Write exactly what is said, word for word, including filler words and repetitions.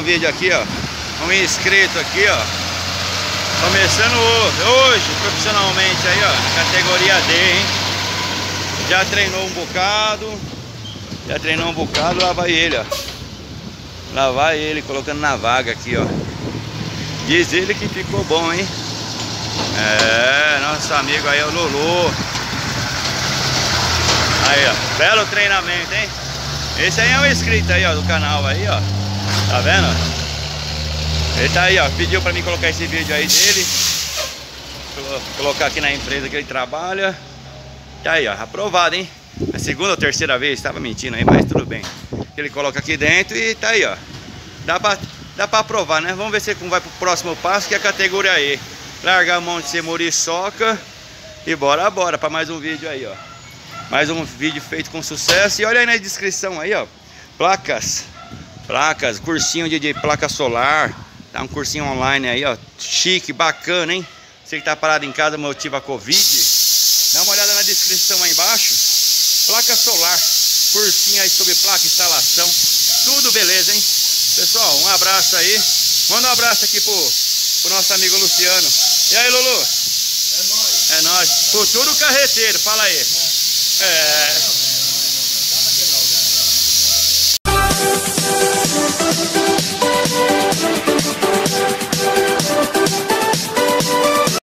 vídeo aqui, ó. Um inscrito aqui, ó. Começando hoje, profissionalmente aí, ó, na categoria D, hein? Já treinou um bocado. Já treinou um bocado, lá vai ele, ó. Lá vai ele, colocando na vaga aqui, ó. Diz ele que ficou bom, hein? É, nosso amigo aí é o Lulu. Aí, ó, belo treinamento, hein? Esse aí é um inscrito aí, ó, do canal aí, ó. Tá vendo? Ele tá aí, ó, pediu pra mim colocar esse vídeo aí dele. Colocar aqui na empresa que ele trabalha. Tá aí, ó, aprovado, hein? A segunda ou terceira vez, tava mentindo aí, mas tudo bem. Ele coloca aqui dentro e tá aí, ó. Dá pra, dá pra aprovar, né? Vamos ver se vai pro próximo passo, que é a categoria E. Largar a mão de ser muriçoca. E bora, bora, pra mais um vídeo aí, ó. Mais um vídeo feito com sucesso. E olha aí na descrição aí, ó. Placas. Placas, cursinho de, de placa solar. Tá um cursinho online aí, ó. Chique, bacana, hein? Você que tá parado em casa, motiva a Covid. Dá uma olhada na descrição aí embaixo. Placa solar. Cursinho aí sobre placa, instalação. Tudo beleza, hein? Pessoal, um abraço aí. Manda um abraço aqui pro, pro nosso amigo Luciano. E aí, Lulu? É nóis. É nóis. Futuro carreteiro, fala aí. É. É.